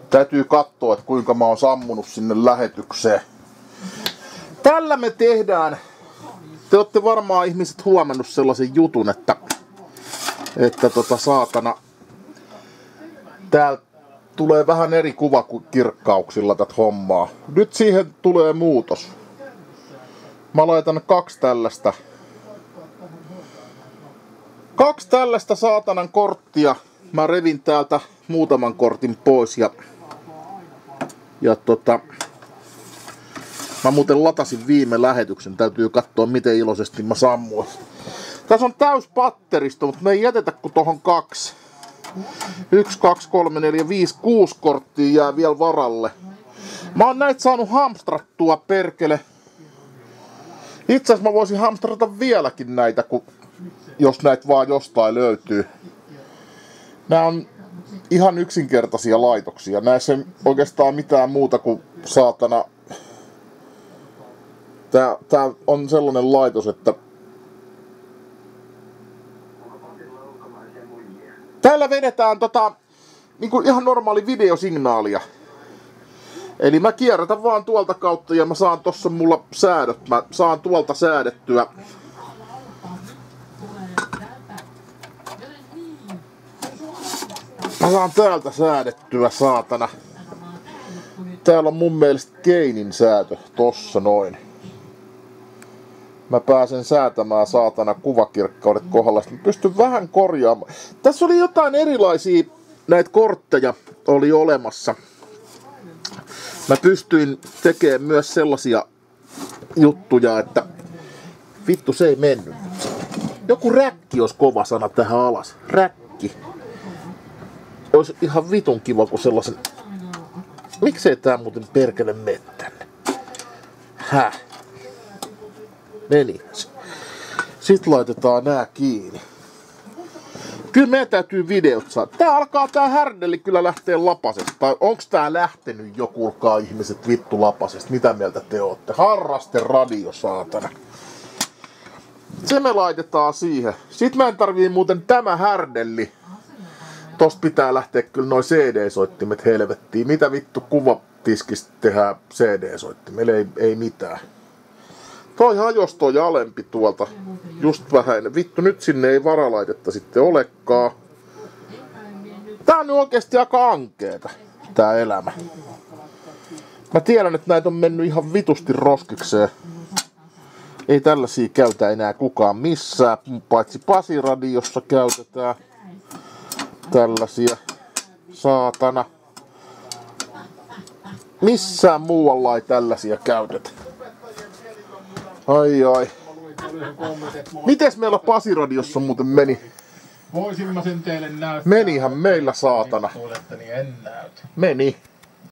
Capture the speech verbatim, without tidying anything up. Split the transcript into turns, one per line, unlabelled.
Täytyy katsoa, että kuinka mä oon sammunut sinne lähetykseen. Tällä me tehdään. Te olette varmaan ihmiset huomannut sellaisen jutun, että että tota saatana täällä tulee vähän eri kuva kuin kirkkauksilla tätä hommaa. Nyt siihen tulee muutos. Mä laitan kaksi tällaista. Kaksi tällaista saatanan korttia. Mä revin täältä muutaman kortin pois ja ja tota mä muuten latasin viime lähetyksen. Täytyy katsoa miten iloisesti mä sammuin. Tässä on täys patteristo, mutta me ei jätetä kuin tohon kaksi. Yksi, kaksi, kolme, neljä, viisi, kuusi korttia jää vielä varalle. Mä oon näitä saanut hamstrattua perkele. Itse asiassa mä voisin hamstrata vieläkin näitä, kun, jos näitä vaan jostain löytyy. Nää on ihan yksinkertaisia laitoksia. Näissä ei oikeastaan mitään muuta kuin saatana. Tää, tää on sellainen laitos, että täällä vedetään tota, niinku ihan normaali videosignaalia. Eli mä kierrätän vaan tuolta kautta ja mä saan tossa mulla säädöt. Mä saan tuolta säädettyä. Mä saan täältä säädettyä saatana. Täällä on mun mielestä gainin säätö tossa noin. Mä pääsen säätämään saatana kuvakirkkaudet kohdalla. Mä pystyn vähän korjaamaan. Tässä oli jotain erilaisia näitä kortteja oli olemassa. Mä pystyin tekemään myös sellaisia juttuja, että vittu se ei mennyt. Joku räkki olisi kova sana tähän alas. Räkki. Olisi ihan vitun kiva kuin sellaisen. Miksei tää muuten perkele mene tänne? Häh? Meni. Sitten laitetaan nää kiinni. Kyllä meidän täytyy videot saada. Tää alkaa tää härdelli kyllä lähtee lapasesta. Tai onks tää lähtenyt jo, kuulkaa ihmiset, vittu lapasesta? Mitä mieltä te ootte? Harraste radio, saatana. Se me laitetaan siihen. Sitten mä en tarvii muuten tämä härdelli. Tosta pitää lähteä kyllä noi C D-soittimet helvettiin. Mitä vittu kuvatiskistä tehdään C D-soittimelle? Ei, ei mitään. Toi hajos toi alempi tuolta. Just vähän. Vittu nyt sinne ei varalaitetta sitten olekaan. Tää on nyt oikeesti aika ankeeta. Tää elämä. Mä tiedän, että näitä on mennyt ihan vitusti roskikseen. Ei tällaisia käytä enää kukaan missään. Paitsi Pasi-radiossa käytetään. Tällaisia. Saatana. Missään muualla ei tällaisia käytetä. Ai ai. Mites meillä Pasi-radiossa muuten meni?
Voisin mä sen teille näyttää.
Menihän meillä saatana.
En näytä.
Meni.